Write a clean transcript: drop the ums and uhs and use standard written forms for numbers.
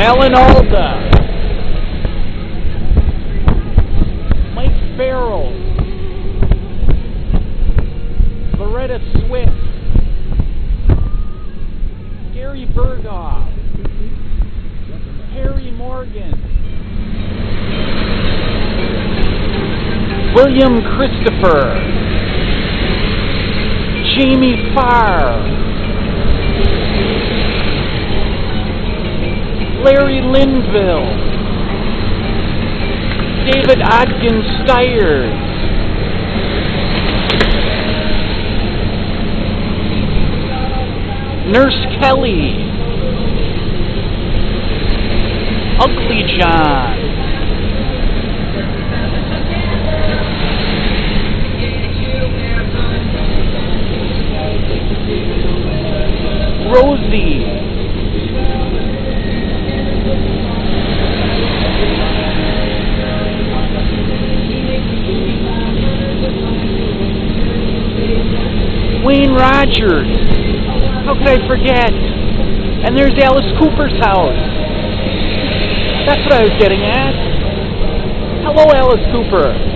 Alan Alda, Mike Farrell, Loretta Swift, Gary Berghoff, Harry Morgan, William Christopher, Jamie Farr, Larry Linville, David Ogden Stiers, Nurse Kelly, Ugly John, Rosie, Wayne Rogers. How could I forget? And there's Alice Cooper's house. That's what I was getting at. Hello, Alice Cooper.